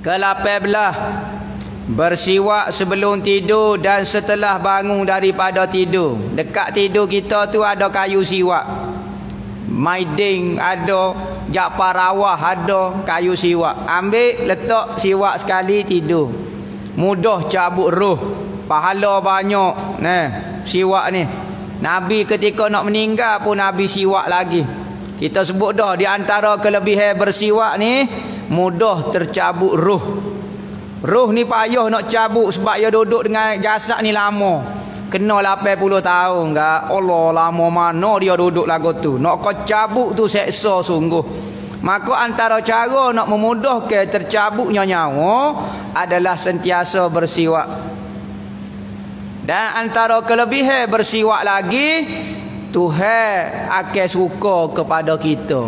Ke-18, bersiwak sebelum tidur dan setelah bangun daripada tidur. Dekat tidur kita tu ada kayu siwak. Maiding ada, Jaafar Rawah ada kayu siwak. Ambil letak siwak sekali tidur. Mudah cabut roh. Pahala banyak. Siwak ni. Nabi ketika nak meninggal pun Nabi siwak lagi. Kita sebut dah di antara kelebihan bersiwak ni, mudah tercabut roh. Roh ni payah nak cabut sebab dia duduk dengan jasad ni lama. Kena 80 tahun enggak. Allah, lama mana dia duduk lagu tu. Nak kau cabut tu seksa sungguh. Maka antara cara nak memudahkan tercabutnya nyawa adalah sentiasa bersiwak. Dan antara kelebihan bersiwak lagi, Tuhan akan suka kepada kita.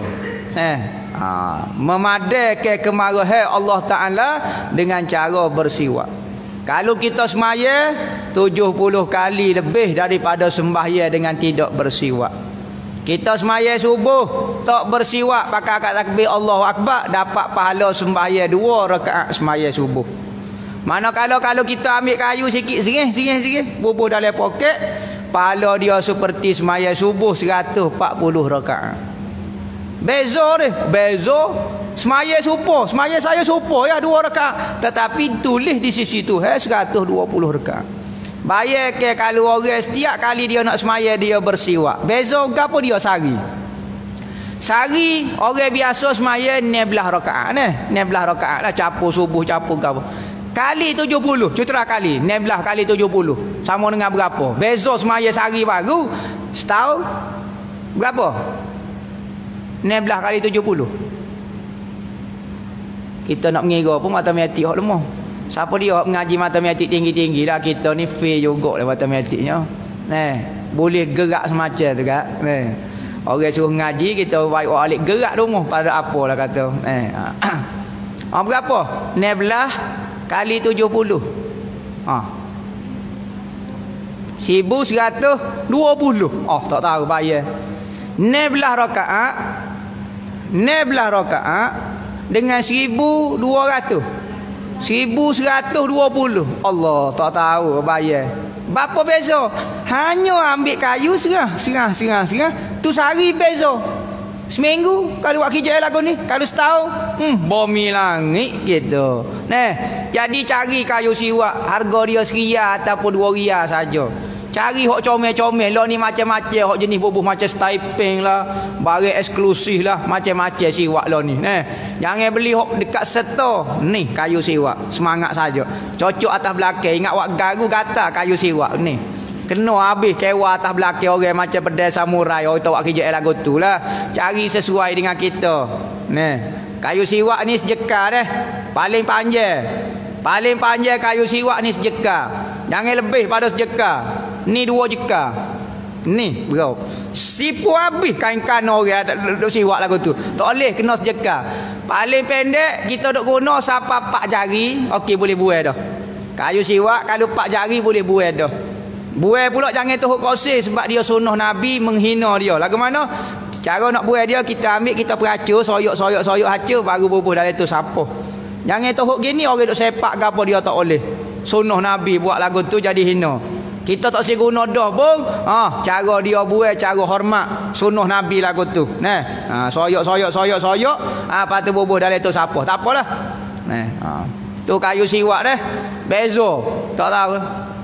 Memadaikan kemarahan Allah Ta'ala dengan cara bersiwak. Kalau kita semaya 70 kali lebih daripada sembahyang dengan tidak bersiwak. Kita semaya subuh tak bersiwak, pakai akad takbir Allahu Akbar, dapat pahala sembahyang 2 rakaat semaya subuh. Manakala kalau kita ambil kayu sikit bubuh dalam poket, pahala dia seperti semaya subuh 140 rakaat. Beza dia, beza. Semaya subuh, semaya saya subuh ya 2 rakaat, tetapi tulis di sisi Tuhan 120 rakaat. Bayar ke kalau orang setiap kali dia nak semaya dia bersiwak. Beza gapo dia sehari. Sehari orang biasa semaya 16 rakaat 16 rakaat lah, capur subuh capur gapo. Kali 70, cutera kali 16 kali 70 sama dengan berapa? Beza semaya sehari baru setahun berapa? 16 kali 70. Kita nak mengira pun matematik hak lemah. Siapa dia hak mengaji matematik tinggi-tinggi lah, kita ni fail juga lah matematiknya. Boleh gerak semacam tu kan. Orang suruh ngaji, kita baik alik gerak rumah pada apa lah kata. Berapa? 16 kali 70. 1120. Tak tahu bayar. 16 rakaat. 16 rakaat dengan 1200. 1120. Allah, tak tahu bayar. Berapa beza? Hanya ambil kayu serah. Tu sehari beza. Seminggu kalau buat kerja lagu ni, kalau setahun bumi langit gitu. Jadi cari kayu siwak, harga dia RM1 ataupun RM2 saja. Cari hok comel-comel lah ni, macam-macam hok jenis bubuh macam Taiping lah, barang eksklusif lah, macam-macam siwak lah ni. Jangan beli hok dekat setor. Ni kayu siwak, semangat saja. Cocok atas belakang, ingat wak garu gata kayu siwak ni. Kena habis kewa atas belakang orang macam pedai samurai, orang tahu kerja lagu tu lah. Cari sesuai dengan kita. Kayu siwak ni sejekar paling panjang. Paling panjang kayu siwak ni sejekar. Jangan lebih pada sejekar. Ni 2 jekar. Ni bro. Sipu habis kain-kain orang duk siwak lagu tu. Tak boleh kena sejekar. Paling pendek kita duk guna sampai 4 jari, okey boleh buai dah. Kayu siwak kalau 4 jari boleh buai dah. Buai pula jangan tuhuk kosir sebab dia sunnah Nabi menghina dia. Lagu mana? Cara nak buai dia, kita ambil, kita peracur, soyok haca, baru bubuh dalam tu sapuh. Jangan tuhuk gini orang duk sepak ke apa, dia tak boleh. Sunnah Nabi buat lagu tu jadi hina. Kita tak seguna dah pun. Cara dia buai, cara hormat. Sunnah Nabi lagu tu. Soyok. Lepas tu bubuh dalam tu sapuh. Tak apalah. Tu kayu siwak Bezo. Tak tahu.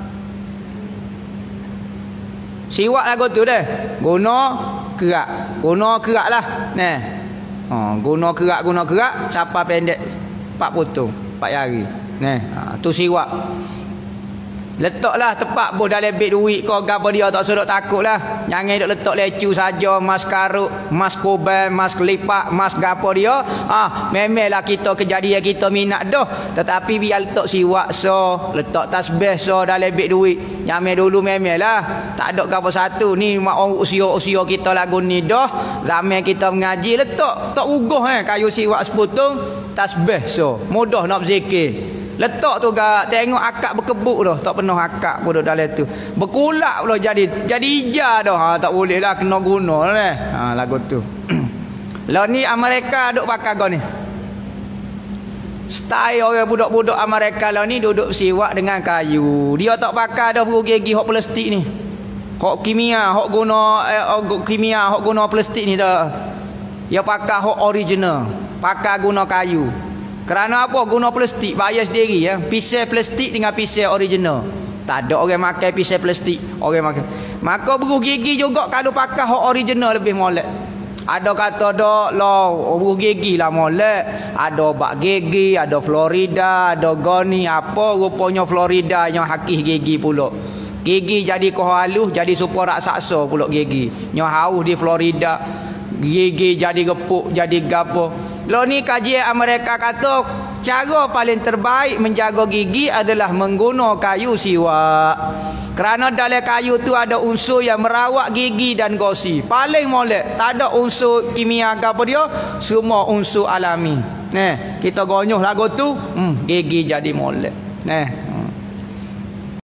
Siwak lagu tu guna kerak lah. Guna kerak siapa pendek 4 potong 4 jari. Tu siwak. Letaklah tepat boh dalam beg duit kau gapo dia, tak suruh takut lah. Jangan duk letak lecu saja, mas karuk, mas koban, mas kelipak, mas gapo dia. Memanglah kita kejadian kita minat dah, tetapi biar letak siwak letak tasbih dalam beg duit. Jangan dulu memanglah. Tak ada gapo satu ni mak usia kita lagu ni dah. Zaman kita mengaji letak tak ugah kayu siwak sepotong, tasbih mudah nak berzikir. Letak tu gak, tengok akak berkebuk dah, tak penuh akak pun dalam tu. Berkulak pula jadi hijau dah. Tak boleh lah, kena guna lagu tu. Lah ni Amerika duk pakai gau ni. Style orang budak-budak Amerika lah ni duduk siwak dengan kayu. Dia tak pakai dah burung gigi hok plastik ni. Hok kimia, hok guna plastik ni dah. Dia pakai hok original. Pakai guna kayu. Kerana apa? Guna plastik, bayar sendiri ya. Pisau plastik dengan pisau original. Tak ada orang makan pisau plastik, orang makan. Maka burung gigi juga kalau pakai hok original lebih molek. Ada kata dak lah burung gigi lah molek. Ada obat gigi, ada Florida, ada goni apa rupanya Florida yang hakih gigi pula. Gigi jadi koh halus, jadi super raksasa pula gigi. Nyo haus di Florida. Gigi jadi gepuk, jadi gapo. Lo ni kajian Amerika kata cara paling terbaik menjaga gigi adalah menggunakan kayu siwak. Kerana dalam kayu tu ada unsur yang merawat gigi dan gosi. Paling molek. Tak ada unsur kimia ke apa dia. Semua unsur alami. Kita gonyuh lagu tu. Gigi jadi molek.